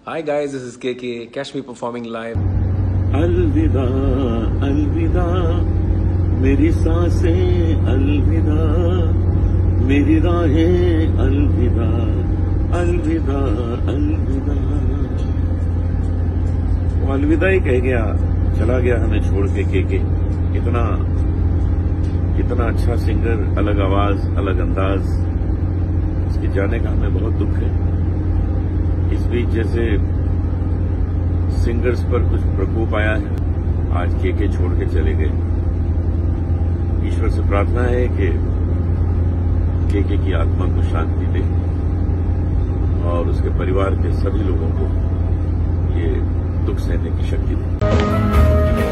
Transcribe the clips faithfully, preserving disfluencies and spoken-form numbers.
Hi guys, this is K K. Catch me performing live. अलविदा अलविदा मेरी सांसें अलविदा मेरी राहें अलविदा अलविदा अलविदा। वो अलविदा ही कह गया, चला गया हमें छोड़ के के के। इतना इतना अच्छा सिंगर, अलग आवाज, अलग अंदाज, इसके जाने का हमें बहुत दुख है। इस बीच जैसे सिंगर्स पर कुछ प्रकोप आया है, आज के के छोड़ के चले गए। ईश्वर से प्रार्थना है कि के के की आत्मा को शांति दे और उसके परिवार के सभी लोगों को ये दुख सहने की शक्ति दे।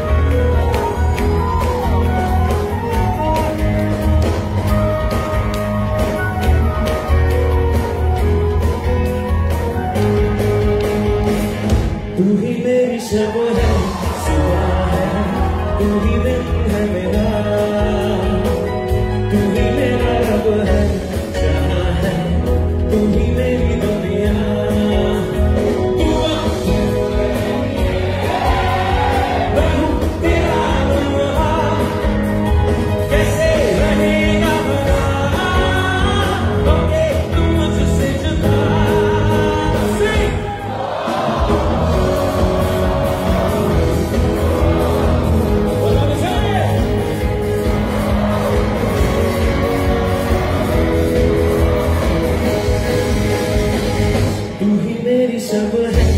तू ही मेरी शब है, सुबह है, तू ही दिन है मेरा, तू ही मेरा रब है, जहां है, तू ही मेरी दुनिया। मैं हूँ तेरा लम्हा, कैसे रहेगा भला, होके तू मुझसे जुदा। सब है